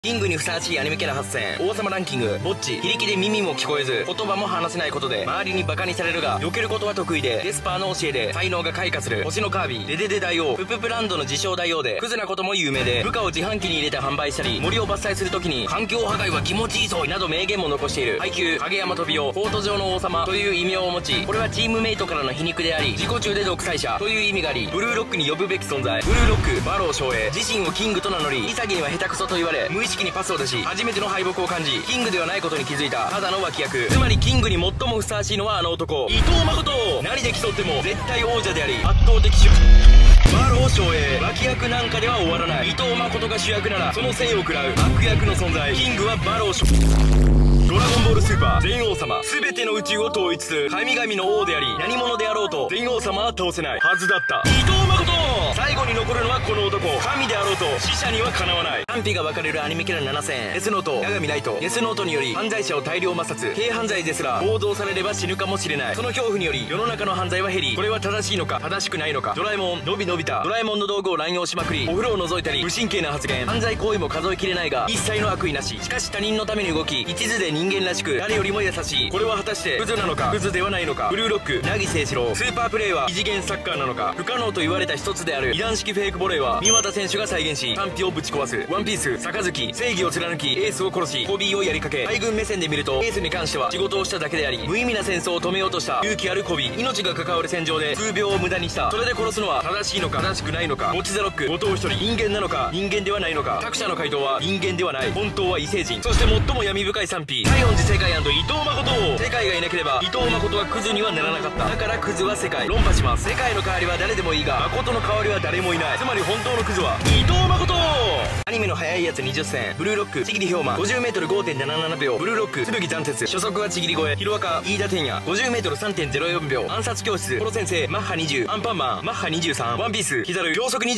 キングにふさわしいアニメキャラ8選、王様ランキング、ぼっち、非力で耳も聞こえず、言葉も話せないことで、周りにバカにされるが、避けることは得意で、デスパーの教えで、才能が開花する、星のカービィ、デデデ大王、プププランドの自称大王で、クズなことも有名で、部下を自販機に入れて販売したり、森を伐採するときに、環境破壊は気持ちいいぞ、など名言も残している、配給、影山飛び男、コート上の王様という異名を持ち、これはチームメイトからの皮肉であり、自己中で独裁者という意味があり、ブルーロックに呼ぶべき存在、ブルーロック、バロー翔英、自身をキングと名乗り、潔には下手くそと言われ、無意識にパスを出し、初めての敗北を感じ、キングではないことに気づいたただの脇役。つまりキングに最もふさわしいのはあの男、伊藤誠。何で競っても絶対王者であり、圧倒的主役、バロー翔英。脇役なんかでは終わらない。伊藤誠が主役ならその生を食らう悪役の存在。キングはバロー翔英。ドラゴンボールスーパー全王様、全ての宇宙を統一する神々の王であり、何者であろうと全王様は倒せないはずだった伊藤誠。最後に残るのはこの男、神であろうと死者にはかなわない。賛否が分かれるアニメキャラ7選、デスノート、八神ライト。デスノートにより犯罪者を大量抹殺、軽犯罪ですら暴動されれば死ぬかもしれない。その恐怖により世の中の犯罪は減り、これは正しいのか正しくないのか。ドラえもんのびのびた、ドラえもんの道具を乱用しまくり、お風呂を覗いたり無神経な発言、犯罪行為も数えきれないが一切の悪意なし。しかし他人のために動き、一途で人間らしく誰よりも優しい。これは果たしてクズなのかクズではないのか。ブルーロック、凪誠士郎。スーパープレーは異次元サッカーなのか。不可能と言われた一つである二段式フェイクボレーは三股選手が再現し、賛否をぶち壊す。ワンピース、杯、正義を貫きエースを殺し、ホビーをやりかけ。海軍目線で見るとエースに関しては仕事をしただけであり、無意味な戦争を止めようとした勇気あるホビー。命が関わる戦場で数秒を無駄にした。それで殺すのは正しいのか正しくないのか。ボチザロック、後藤一人、人間なのか人間ではないのか。作者の回答は人間ではない、本当は異星人。そして最も闇深い賛否、西園寺世界&伊藤誠。世界がいなければ伊藤誠はクズにはならなかった。だからクズは世界。論破します。世界の代わりは誰でもいいが誠の代わりは誰もいない。つまり本当のクズは伊藤誠。アニメの速いやつ20選、ブルーロック、ちぎり氷馬 50m5.77 秒。ブルーロック、剣残雪、初速はちぎり越え。ヒロアカ、飯田天也 50m3.04 秒。暗殺教室、コロ先生マッハ20。アンパンマンマッハ23。ワンピース、キザル秒速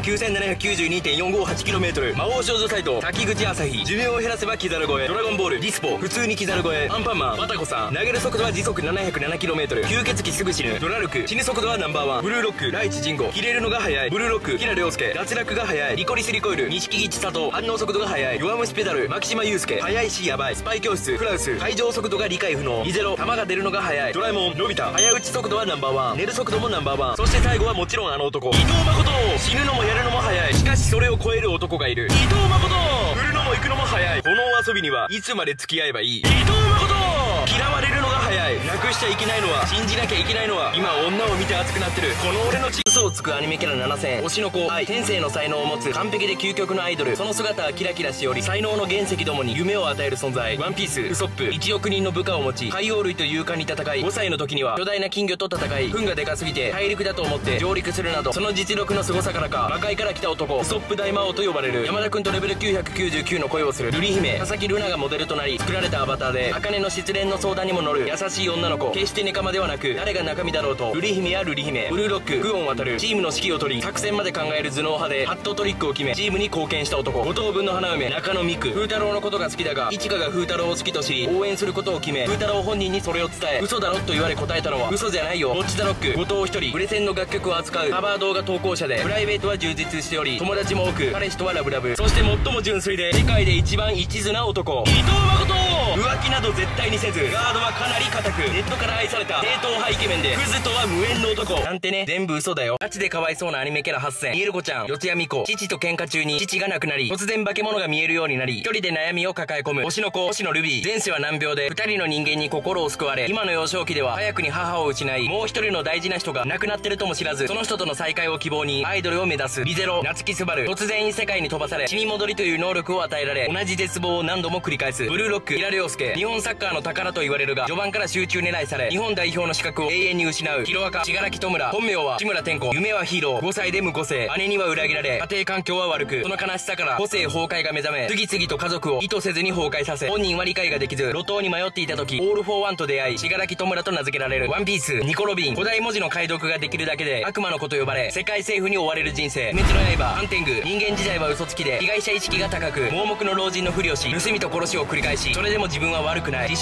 2999792.458km。魔王少女サイト、滝口朝日、寿命を減らせばキザル越え。ドラゴンボール、ディスポ、普通にキザル越え。アンパンマン、バタコさん、投げる速度は時速 707km。吸血鬼すぐ死ぬ。ドラルク、死ぬ速度はナンバーワン。ブルーロック、ライチジンゴ、切れるのが速い。ブルーロック、平良介、脱落が速い。リコリスリコイル、錦木千里、反応速度が速い。弱虫ペダル、牧島祐介、速いしやばい。スパイ教室、クラウス、会場速度が理解不能。リゼロ、弾が出るのが速い。ドラえもん、のび太、早打ち速度はナンバーワン。寝る速度もナンバーワン。そして最後はもちろんあの男、伊藤誠。死ぬのもやるのも速い。しかしそれを超える男がいる、伊藤誠。振るのも行くのも速い。この遊びにはいつまで付き合えばいい、伊藤誠。嫌われるのが早い。なくしちゃいけないのは、信じなきゃいけないのは、今女を見て熱くなってるこの俺の嘘をつくアニメキャラ7選、推しの子愛、天性の才能を持つ完璧で究極のアイドル。その姿はキラキラしており、才能の原石どもに夢を与える存在。ワンピース、ウソップ、1億人の部下を持ち海洋類と勇敢に戦い、5歳の時には巨大な金魚と戦い、糞がでかすぎて大陸だと思って上陸するなど、その実力の凄さからか魔界から来た男、ウソップ大魔王と呼ばれる。山田君とレベル999の恋をする瑠璃姫、佐々木瑠奈がモデルとなり作られたアバターで、茜の失恋の相談にも乗る優しい女の子。決してネカマではなく、誰が中身だろうと瑠璃姫や瑠璃姫。ブルーロック、久遠渡る、チームの指揮を取り作戦まで考える頭脳派でハットトリックを決めチームに貢献した男、五等分の花嫁中野美久。風太郎のことが好きだが一華が風太郎を好きと知り応援することを決め、風太郎本人にそれを伝え、嘘だろと言われ答えたのは、嘘じゃないよ、ボッチザロック、後藤一人。プレセンの楽曲を扱うカバー動画投稿者で、プライベートは充実しており友達も多く、彼氏とはラブラブ。そして最も純粋で世界で一番一途な男、伊藤誠。浮気など絶対にせず、ガードはかなり固く、ネットから愛された正統派イケメンで、クズとは無縁の男なんてね、全部嘘だよ。ガチでかわいそうなアニメキャラ8選、イエルコちゃん、四谷美子。父と喧嘩中に父が亡くなり、突然化け物が見えるようになり、一人で悩みを抱え込む推しの子、推しのルビー。前世は難病で2人の人間に心を救われ、今の幼少期では早くに母を失い、もう一人の大事な人が亡くなってるとも知らず、その人との再会を希望にアイドルを目指すリゼロ、夏木すばる。突然異世界に飛ばされ血に戻りという能力を与えられ、同じ絶望を何度も繰り返す。ブルーロック、平良介、日本サッカーの宝と言われるが序盤から集中狙いされ、日本代表の資格を永遠に失う。ヒロアカ、信楽戸村、本名は志村天子。夢はヒーロー、5歳で無個性。姉には裏切られ家庭環境は悪く、その悲しさから個性崩壊が目覚め、次々と家族を意図せずに崩壊させ、本人は理解ができず路頭に迷っていた時、オールフォーワンと出会い信楽戸村と名付けられる。ワンピース、ニコロビン、古代文字の解読ができるだけで悪魔の子と呼ばれ、世界政府に追われる人生。鬼滅の刃、アンテング、人間時代は嘘つきで被害者意識が高く、盲目の老人のふりをし盗みと殺しを繰り返し、それでも自分は悪くない、自称可愛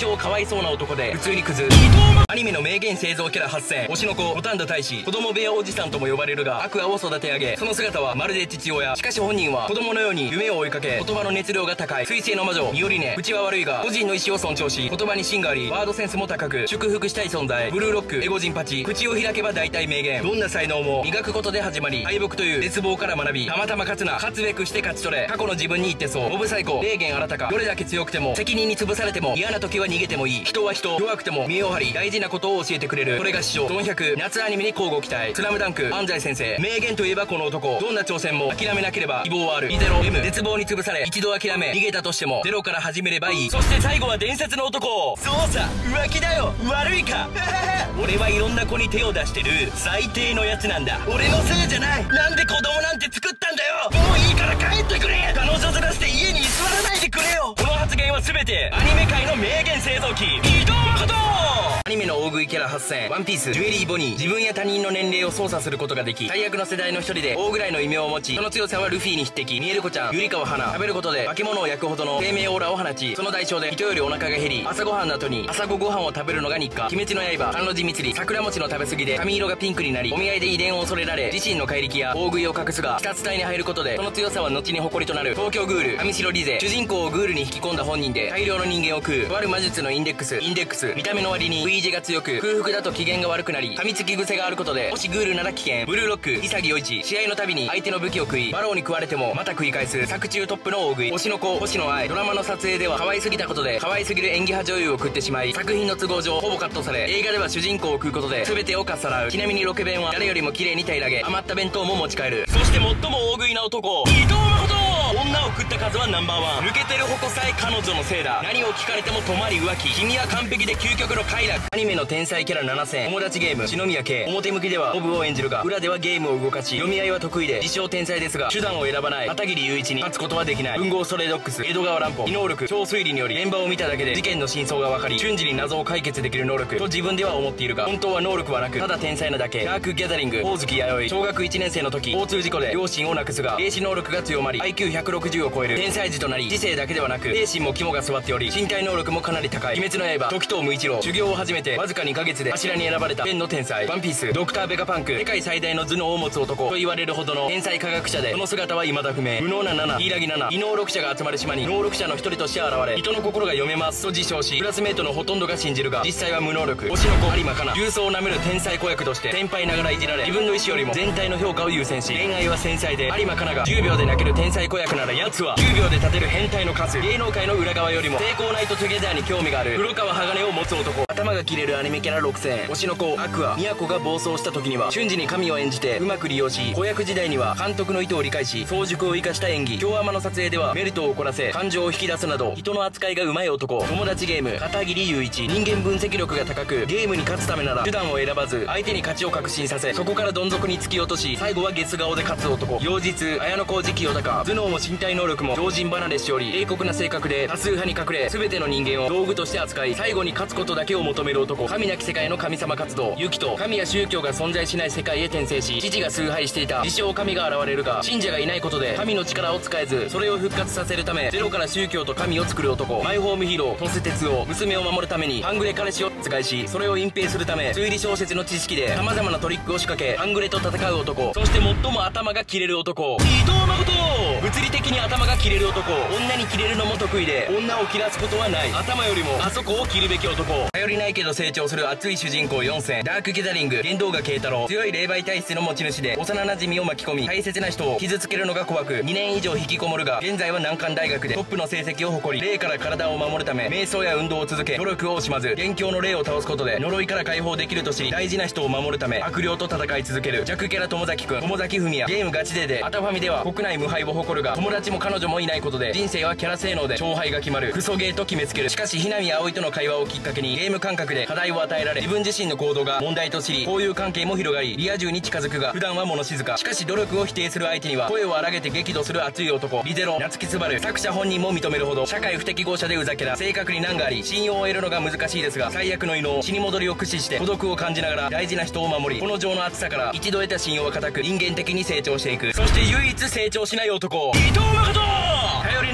そうな男で普通にクズ。アニメの名言製造キャラ8選、推しの子ボタンダ大使、子供部屋おじさんとも呼ばれるが悪魔を育て上げ、その姿はまるで父親。しかし本人は子供のように夢を追いかけ、言葉の熱量が高い水星の魔女ミオリネ。口は悪いが個人の意思を尊重し、言葉に芯がありワードセンスも高く祝福したい存在。ブルーロックエゴジンパチ、口を開けば大体名言。どんな才能も磨くことで始まり、敗北という絶望から学び、たまたま勝つな、勝つべくして勝ち取れ。過去の自分に言ってそう。モブサイコ霊言新たか。どれだけ強くても責任に潰されても嫌な時は逃げてもいい。人は人、弱くても見栄を張り大事なことを教えてくれる。それが師匠ドン100。夏アニメに交互期待。スラムダンク安西先生。名言といえばこの男。どんな挑戦も諦めなければ希望はある。リゼロ M。絶望に潰され一度諦め逃げたとしてもゼロから始めればいい。そして最後は伝説の男。そうさ、浮気だよ、悪いか俺はいろんな子に手を出してる最低のやつなんだ。俺のせいじゃない。なんで子供なんて作ったんだよ。もういいから帰ってくれ。彼女ずらして家に居座らないでくれよ。この発言は全てアニメ界の名言製造機伊藤誠。アニメの大食いキャラ8選、ワンピースジュエリーボニー。自分や他人の年齢を操作することができ、最悪の世代の一人で大ぐらいの異名を持ち、その強さはルフィに匹敵。ミエルコちゃん、ゆりかわ花。食べることで化け物を焼くほどの生命オーラを放ち、その代償で人よりお腹が減り、朝ごはんの後に朝ご飯を食べるのが日課。鬼滅の刃、甘露寺蜜里。桜餅の食べ過ぎで髪色がピンクになり、お見合いで遺伝を恐れられ、自身の怪力や大食いを隠すが鬼殺隊に入ることでその強さは後に誇りとなる。東京グール上白リゼ。主人公をグールに引き込んだ本人で大量の人間を食う。とある魔術のインデックス。見た目の割に食い意地が強く、空腹だと機嫌が悪くなり噛みつき癖があることでもしグールなら危険。ブルーロック潔いち。試合のたびに相手の武器を食い、バローに食われてもまた繰り返す作中トップの大食い。推しの子星野愛。ドラマの撮影では可愛すぎたことで可愛すぎる演技派女優を食ってしまい、作品の都合上ほぼカットされ、映画では主人公を食うことで全てをかっさらう。ちなみにロケ弁は誰よりも綺麗に平らげ、余った弁当も持ち帰る。そして最も大食いな男伊藤誠。女を食った数はナンバーワン。抜けてる矛さえ彼女のせいだ。何を聞かれても止まり浮気。君は完璧で究極の快楽。アニメの天才キャラ7選、友達ゲーム篠宮圭。表向きではモブを演じるが裏ではゲームを動かし、読み合いは得意で自称天才ですが手段を選ばない。片桐雄一に勝つことはできない。文豪ストレイドックス江戸川乱歩。異能力超推理により現場を見ただけで事件の真相が分かり瞬時に謎を解決できる能力と自分では思っているが、本当は能力はなくただ天才なだけ。ダークギャザリング大月弥生。小学1年生の時交通事故で両親を亡くすが霊視能力が強まり IQ160 を超える天才児となり、知性だけではなく精神も肝が据わっており身体能力もかなり高い。鬼滅の刃時藤無一郎。修行を始めてわずか2ヶ月で柱に選ばれたペンの天才。ワンピースドクターベガパンク。世界最大の頭脳を持つ男と言われるほどの天才科学者で、その姿は未だ不明。無能な7柊7。異能力者が集まる島に能力者の一人として現れ、人の心が読めますと自称しクラスメートのほとんどが信じるが実際は無能力。推しの子有馬香奈。重曹を舐める天才子役として先輩ながらいじられ、自分の意思よりも全体の評価を優先し、恋愛は繊細で有馬香奈が10秒で泣ける天才子役なら奴は10秒で立てる変態の数。芸能界の裏側よりも成功ナイトトゥゲザーに興味がある黒川鋼を持つ男。頭が切れるアニメキャラ6選、推しの子アクア。都が暴走した時には瞬時に神を演じてうまく利用し、子役時代には監督の意図を理解し早熟を生かした演技。京アマの撮影ではメルトを怒らせ感情を引き出すなど人の扱いがうまい男。友達ゲーム片桐雄一。人間分析力が高くゲームに勝つためなら手段を選ばず相手に勝ちを確信させ、そこからどん底に突き落とし最後はゲス顔で勝つ男。妖実綾小路清高。頭脳も身体能力も常人離れしており冷酷な性格で多数派に隠れ、全ての人間を道具として扱い最後に勝つことだけを求める男。神なき世界の神様活動。ユキと神や宗教が存在しない世界へ転生し、父が崇拝していた自称神が現れるが信者がいないことで神の力を使えず、それを復活させるためゼロから宗教と神を作る男。マイホームヒーロー鳥栖哲夫。娘を守るために半グレ彼氏を使いし、それを隠蔽するため推理小説の知識で様々なトリックを仕掛け半グレと戦う男。そして最も頭が切れる男伊藤誠。物理的に頭が切れる男。女に切れるのも得意で女を切らすことはない。頭よりもあそこを切るべき男。頼りないけど成長する熱い主人公4選、ダークギャザリング玄道賀慶太郎。強い霊媒体質の持ち主で幼馴染を巻き込み大切な人を傷つけるのが怖く2年以上引きこもるが現在は難関大学でトップの成績を誇り、霊から体を守るため瞑想や運動を続け努力を惜しまず元凶の霊を倒すことで呪いから解放できると知り、大事な人を守るため悪霊と戦い続ける弱キャラ友崎くん。友崎文也。ゲームガチ勢でアタファミでは国内無敗を誇るが友達も彼女もいないことで人生はキャラ性能で勝敗が決まるクソゲーと決めつける。しかし日並葵との会話をきっかけにゲーム感覚で課題を与えられ自分自身の行動が問題と知り交友関係も広がりリア充に近づくが普段は物静か。しかし努力を否定する相手には声を荒げて激怒する熱い男。リゼロ夏木つばる。作者本人も認めるほど社会不適合者でうざけら性格に難があり信用を得るのが難しいですが、最悪の異能死に戻りを駆使して孤独を感じながら大事な人を守り、この情の厚さから一度得た信用は固く人間的に成長していく。そして唯一成長しない男伊藤誠。頼りない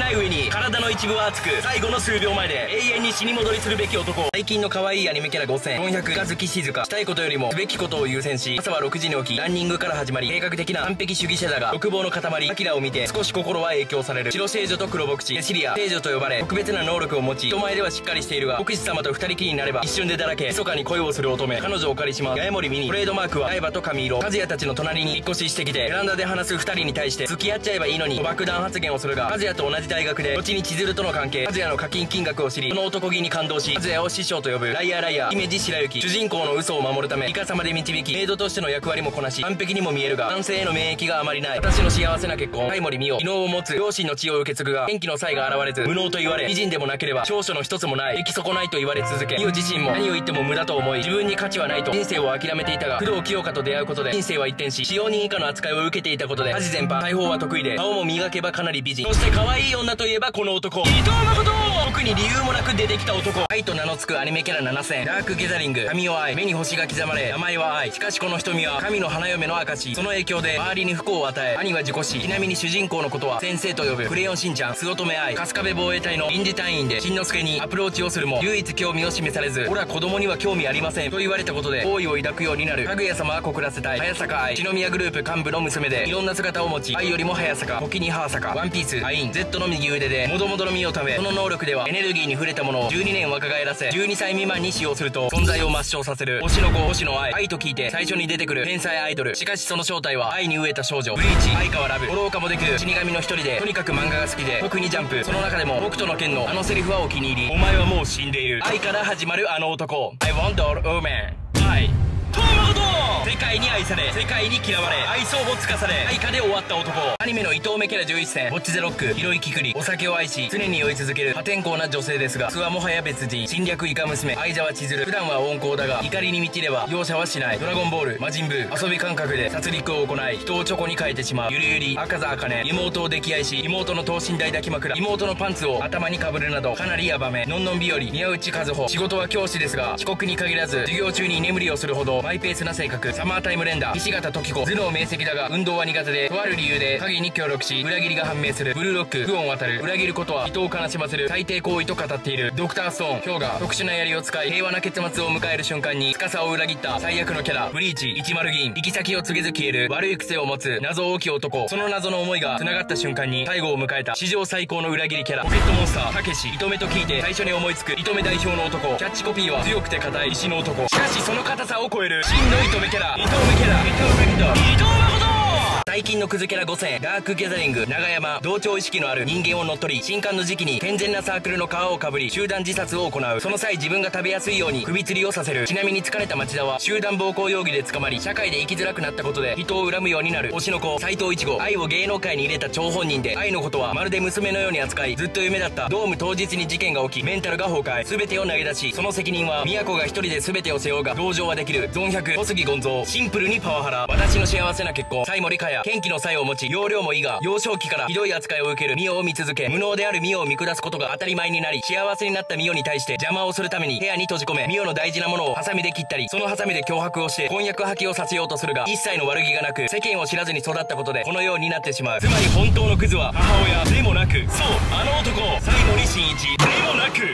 ない上に体の一部は熱く、最後の数秒前で永遠に死に戻りするべき男。最近の可愛いアニメキャラ5000、400が月静か。したいことよりもすべきことを優先し、朝は6時に起きランニングから始まり、計画的な完璧主義者だが欲望の塊アキラを見て少し心は影響される。白聖女と黒牧師、セシリア聖女と呼ばれ、特別な能力を持ち、人前ではしっかりしているが、牧師様と二人きりになれば一瞬でだらけ、密かに恋をする乙女。彼女をお借りします。八重森ミニ。トレードマークは相葉と髪色。和也たちの隣に引っ越ししてきて、ベランダで話す二人に対して付き合っちゃえばいいのに爆弾発言をするが、和也と同じ大学で後に千鶴との関係、和也の課金金額を知り、その男気に感動し、和也を師匠と呼ぶ。ライアーライアー姫路白雪。主人公の嘘を守るためイカ様で導き、メイドとしての役割もこなし、完璧にも見えるが男性への免疫があまりない。私の幸せな結婚。相森美桜。異能を持つ両親の血を受け継ぐが、元気の才が現れず無能と言われ、美人でもなければ長所の一つもない、出来損ないと言われ続け、美桜自身も何を言っても無駄と思い、自分に価値はないと人生を諦めていたが、工藤清香と出会うことで人生は一転し、使用人以下の扱いを受けていたことで家事全般大砲は得意で、顔も磨けばかなり美人。そして可愛い女といえばこの男、伊藤誠。特に理由もなく出てきた男。愛と名の付くアニメキャラ7000、ダークギャザリング。神を愛、目に星が刻まれ、名前は愛。しかしこの瞳は神の花嫁の証。その影響で周りに不幸を与え、兄は事故死。ちなみに主人公のことは先生と呼ぶ。クレヨンしんちゃん、酢乙女愛。春日部防衛隊の臨時隊員で、しんのすけにアプローチをするも唯一興味を示されず、俺は子供には興味ありませんと言われたことで好意を抱くようになる。かぐや様は告らせたい。早坂愛、篠宮グループ幹部の娘で、いろんな姿を持ち、愛よりも早坂、時に母坂、ワンピース、アイン、Z の右腕でもどもどの実を食べ、その能力ではエネルギーに触れたものを12年若返らせ、12歳未満に使用すると存在を抹消させる。推しの子、推しの愛。愛と聞いて最初に出てくる天才アイドル。しかしその正体は愛に飢えた少女。ブリーチ、相川ラブ。フォロー化もできる死神の一人で、とにかく漫画が好きで特にジャンプ。その中でも僕との剣のあのセリフはお気に入り。お前はもう死んでいる。愛から始まるあの男。I want all women。愛。世界に愛され、世界に嫌われ、愛想をつかされ、愛花で終わった男。アニメの伊藤目キャラ11選、ボッチゼロック、広いきくり。お酒を愛し常に酔い続ける破天荒な女性ですが、素はもはや別人。侵略イカ娘、相沢千鶴。普段は温厚だが怒りに満ちれば容赦はしない。ドラゴンボール、魔人ブー。遊び感覚で殺戮を行い、人をチョコに変えてしまう。ゆりゆり、赤座茜。妹を溺愛し、妹の等身大抱き枕、妹のパンツを頭にかぶるなどかなりヤバめ。のんのん日和、宮内和穂。仕事は教師ですが遅刻に限らず授業中に居眠りをするほどマイペースな性格。サマータイム連打、石形時子。頭脳明晰だが運動は苦手で、とある理由で影に協力し裏切りが判明する。ブルーロック、久遠渡る。裏切ることは人を悲しませる最低行為と語っている。ドクターストーン、氷河。特殊な槍を使い平和な結末を迎える瞬間に司を裏切った最悪のキャラ。ブリーチ、10銀。行き先を告げず消える悪い癖を持つ謎多き男。その謎の思いが繋がった瞬間に最後を迎えた史上最高の裏切りキャラ。ポケットモンスターたけし。糸目と聞いて最初に思いつく糸目代表の男。キャッチコピーは強くて硬い石の男。しかしその硬さを超えるしんどい糸目キャラ。糸目キャラ、伊藤誠。最近のクズキャラ5000、ダークギャザリング、長山。同調意識のある人間を乗っ取り、新刊の時期に健全なサークルの皮をかぶり集団自殺を行う。その際自分が食べやすいように首吊りをさせる。ちなみに疲れた町田は集団暴行容疑で捕まり、社会で生きづらくなったことで人を恨むようになる。推しの子、斎藤一護。愛を芸能界に入れた張本人で、愛のことはまるで娘のように扱いずっと夢だった。ドーム当日に事件が起きメンタルが崩壊、全てを投げ出し、その責任は都が一人で全てを背負うが同情はできる。ゾン100、小杉権蔵。シンプルにパワハラ。私の幸せな結婚。西森かや。元気の才を持ち容量もいいが幼少期からひどい扱いを受ける美代を見続け、無能である美代を見下すことが当たり前になり、幸せになった美代に対して邪魔をするために部屋に閉じ込め、美代の大事なものをハサミで切ったり、そのハサミで脅迫をして婚約破棄をさせようとするが、一切の悪気がなく世間を知らずに育ったことでこのようになってしまう。つまり本当のクズは母親でもなく、そう、あの男西森進一でもなく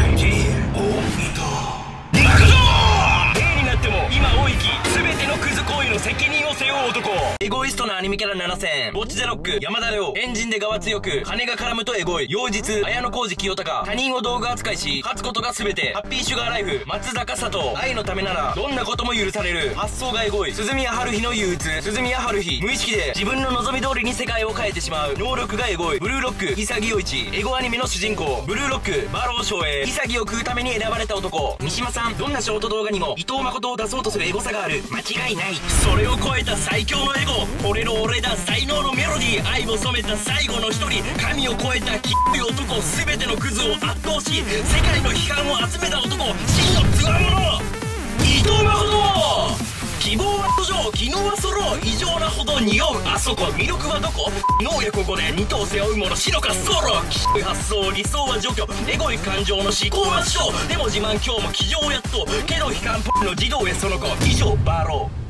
でも今を生き全てのクズ行為の責任を背負う男。エゴイストなアニメキャラ7000、ボッチゼロック、山田亮。エンジンで側強く金が絡むとエゴい。妖実、綾小路清隆。他人を道具扱いし勝つことが全て。ハッピーシュガーライフ、松坂佐藤。愛のためならどんなことも許される。発想がエゴい。鈴宮春日の憂鬱、鈴宮春日。無意識で自分の望み通りに世界を変えてしまう。能力がエゴい。ブルーロック、潔一。エゴアニメの主人公。ブルーロック、馬狼照英。潔を食うために選ばれた男。三島さん、どんなショート動画にも伊藤誠を出そうとするエゴさがある。間違いない。それを超えた最強のエゴ。俺の俺だ才能のメロディー。愛を染めた最後の一人。神を超えたキモい男。全てのクズを圧倒し世界の批判を集めた男。真の強者伊藤誠。希望は途上、機能は揃う。異常なほど匂うあそこ。魅力はどこ。能力5で二頭背負うもの。白かソロ。きしょい発想、理想は除去。エゴい感情の思考は主張。でも自慢今日も騎乗やっと。けど悲観っぽいの児童へその子。以上バロー。